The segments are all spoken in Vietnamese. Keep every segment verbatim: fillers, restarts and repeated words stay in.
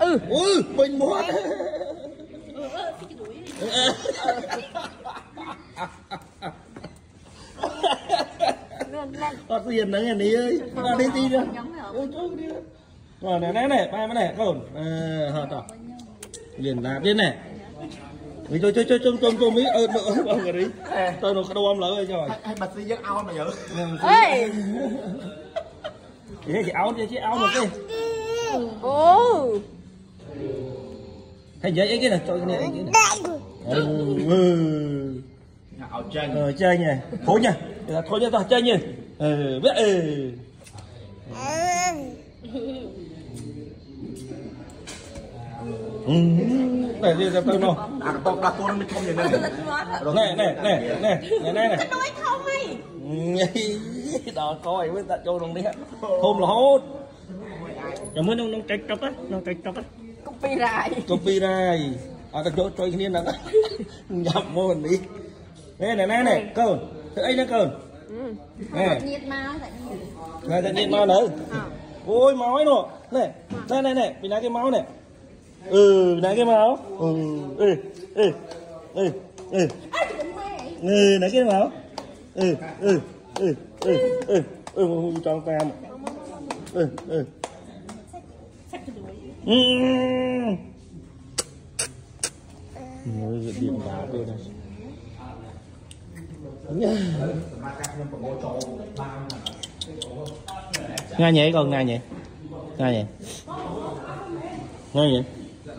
ừ ui bình muộn con tiền đấy này ơi con đi đi nữa rồi này này này ba cái này con hả tao liền làm đến này vì tôi chơi chơi chung chung chung mỹ ơn nữa bao người đi tôi nó đâu âm lợi rồi hay bật đi giấc ao mà giữ thì chị áo chị áo một cái ô hay vậy cái này cho cái này cái này áo tranh ờ chơi nhỉ thôi nha thôi nha tao chơi nhỉ ờ biết ừ này đi ra tôi nó à con là con mình không vậy này này này này này này này này nói không ấy đó coi với ta cho đồng đi hôm là hốt cảm ơn nông nông cạch cọc á nông cạch cọc á copyright copyright à ta cho cho cái niên là nhập môn đi đây này này này cơn thế ấy nó cơn này nhiệt máu này tự nhiên máu nữa ôi máu ấy nọ này này này này bị nãy cái máu này ừ nãy cái máu ừ ừ ừ ừ ừ ừ nãy cái máu ừ ừ ừ ừ ừ ừ cho tam ừ ừ ừ điện vào tôi đây ngay nhỉ con ngay nhỉ ngay nhỉ ngay nhỉ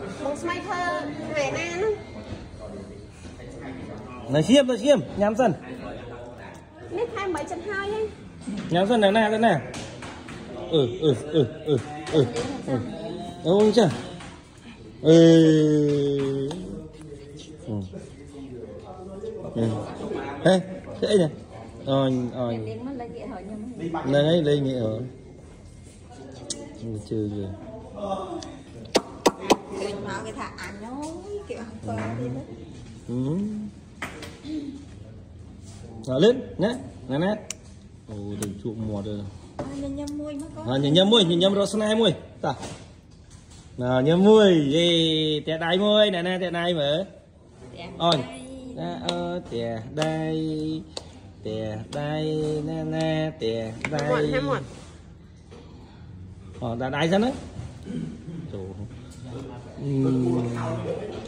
này xiêm này xiêm nhắm sân nít hai mấy chân hai ấy nhắm sân này nè đây nè ừ ừ ừ ừ ừ ừ đúng chưa ừ ừ ừ ê thế nhỉ rồi rồi lên ấy lên nghĩa ở chưa gì cái thằng ăn nó kiểu ừ rồi lên nhé nè nè ồ đừng chuộng mùa rồi nhìn nhâm môi mới có à nhìn nhâm môi nhìn nhâm rồi snai môi ta nào nhâm môi gì tè đai môi nè nè tè đai mở ôi ơ tè đai tè đai nè nè tè đai ờ tè đai sao nữa trời